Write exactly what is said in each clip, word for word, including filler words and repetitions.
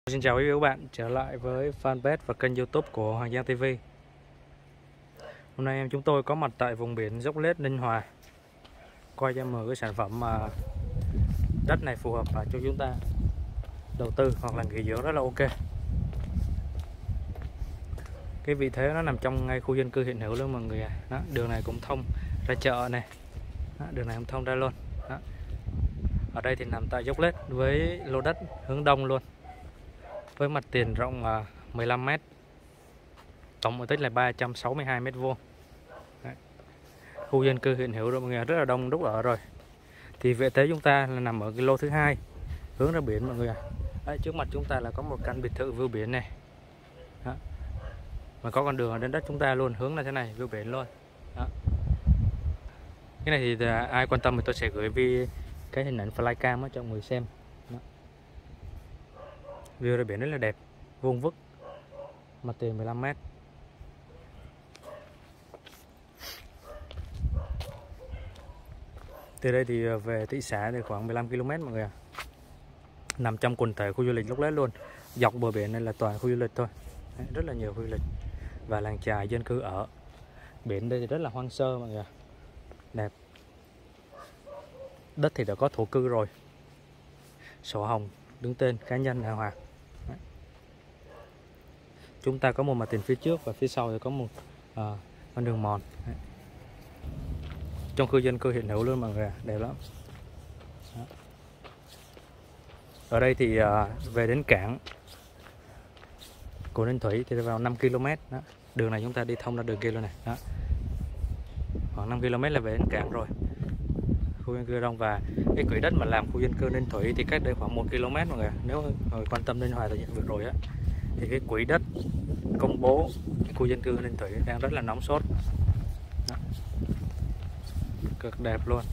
Xin chào quý vị và các bạn trở lại với fanpage và kênh YouTube của Hoàng Giang ti vi. Hôm nay em chúng tôi có mặt tại vùng biển Dốc Lết, Ninh Hòa, quay cho mọi cái sản phẩm mà đất này phù hợp cho chúng ta đầu tư hoặc là nghỉ dưỡng rất là ok. Cái vị thế nó nằm trong ngay khu dân cư hiện hữu luôn mọi người. Đó, đường này cũng thông ra chợ này, đó, đường này cũng thông ra luôn. Đó. Ở đây thì nằm tại Dốc Lết với lô đất hướng đông luôn, với mặt tiền rộng mười lăm mét, tổng diện tích là ba trăm sáu mươi hai mét vuông. Khu dân cư hiện hữu rồi mọi người, rất là đông đúc ở rồi. Thì vị thế chúng ta là nằm ở cái lô thứ hai hướng ra biển mọi người. Đấy, trước mặt chúng ta là có một căn biệt thự view biển này. Đó. Mà có con đường ở đến đất chúng ta luôn, hướng là thế này, view biển luôn. Đó. Cái này thì ai quan tâm thì tôi sẽ gửi vi cái hình ảnh flycam cho mọi người xem. Đó. View ra biển rất là đẹp, vuông vức, mặt tiền mười lăm mét. Từ đây thì về thị xã thì khoảng mười lăm ki lô mét mọi người ạ. Nằm trong quần thể khu du lịch Dốc Lết luôn. Dọc bờ biển này là toàn khu du lịch thôi. Đấy, rất là nhiều khu du lịch và làng chài dân cư ở. Biển đây thì rất là hoang sơ mọi người ạ. Đẹp. Đất thì đã có thổ cư rồi. Sổ hồng đứng tên cá nhân đàng hoàng. Đấy. Chúng ta có một mặt tiền phía trước và phía sau thì có một à, con đường mòn. Đấy. Trong khu dân cư hiện hữu luôn mọi người, đẹp lắm. Đó. Ở đây thì à, về đến cảng của Ninh Thủy thì vào năm ki lô mét. Đó. Đường này chúng ta đi thông ra đường kia luôn này. Đó. Khoảng năm ki lô mét là về đến cảng rồi. Khu dân cư đông, và cái quỹ đất mà làm khu dân cư Ninh Thủy thì cách đây khoảng một ki lô mét mọi người. Nếu mọi người quan tâm Ninh Hòa thời gian vừa rồi á, thì cái quỹ đất công bố khu dân cư Ninh Thủy đang rất là nóng sốt. Đó. Cực đẹp luôn.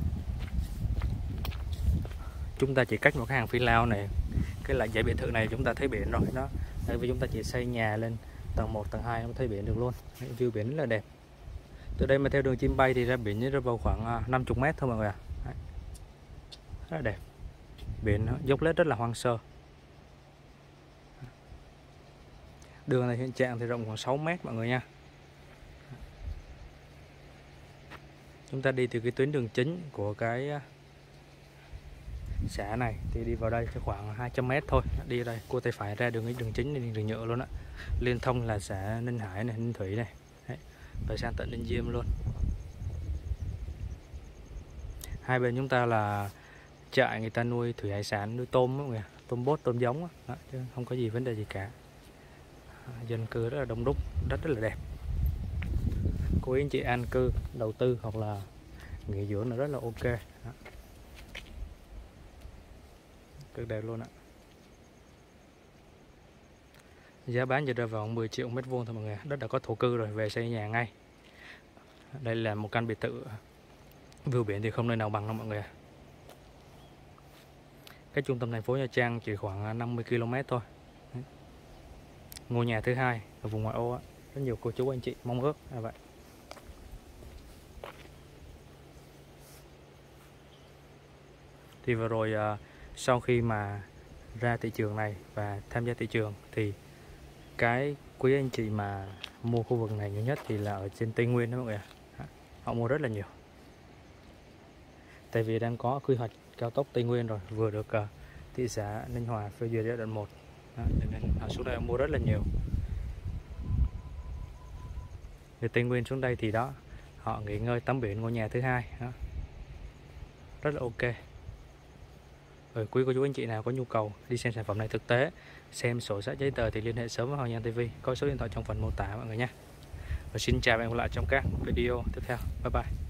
Chúng ta chỉ cách một cái hàng phi lao này, cái lại dãy biệt thự này chúng ta thấy biển rồi đó. Tại vì chúng ta chỉ xây nhà lên tầng một, tầng hai mới thấy biển được luôn. View biển rất là đẹp. Từ đây mà theo đường chim bay thì ra biển rơi vào khoảng năm mươi mét thôi mọi người ạ. Đấy. Rất là đẹp. Biển Dốc Lết rất là hoang sơ. Đường này hiện trạng thì rộng khoảng sáu mét mọi người nha. Chúng ta đi từ cái tuyến đường chính của cái xã này thì đi vào đây cho khoảng hai trăm mét thôi. Đi đây, cua tay phải ra đường cái đường chính này, đường nhựa luôn á. Liên thông là xã Ninh Hải này, Ninh Thủy này. Đấy. Rồi sang tận Ninh Diêm luôn. Hai bên chúng ta là trại người ta nuôi thủy hải sản, nuôi tôm đó, mọi người. Tôm bốt, tôm giống đó, chứ không có gì vấn đề gì cả. Dân cư rất là đông đúc, đất rất là đẹp. Cô anh chị an cư, đầu tư hoặc là nghỉ dưỡng là rất là ok. Đó. Cực đẹp luôn ạ. Giá bán giờ rơi vào mười triệu mét vuông thôi mọi người. Đất đã có thổ cư rồi, về xây nhà ngay. Đây là một căn biệt thự view biển thì không nơi nào bằng đâu mọi người. Cái trung tâm thành phố Nha Trang chỉ khoảng năm mươi ki lô mét thôi. Đấy. Ngôi nhà thứ hai ở vùng ngoại ô á. Rất nhiều cô chú anh chị mong ước là vậy. Thì vừa rồi sau khi mà ra thị trường này và tham gia thị trường thì cái quý anh chị mà mua khu vực này nhiều nhất thì là ở trên Tây Nguyên đó mọi người. Họ mua rất là nhiều. Tại vì đang có quy hoạch cao tốc Tây Nguyên rồi, vừa được uh, thị xã Ninh Hòa phê duyệt giai đoạn một. Đó, nên họ xuống đây mua rất là nhiều. Từ Tây Nguyên xuống đây thì đó, họ nghỉ ngơi tắm biển, ngôi nhà thứ hai. Đó. Rất là ok. Rồi quý cô chú anh chị nào có nhu cầu đi xem sản phẩm này thực tế, xem sổ sách giấy tờ thì liên hệ sớm với Hoàng Giang ti vi, có số điện thoại trong phần mô tả mọi người nhé. Và xin chào và hẹn gặp lại trong các video tiếp theo. Bye bye.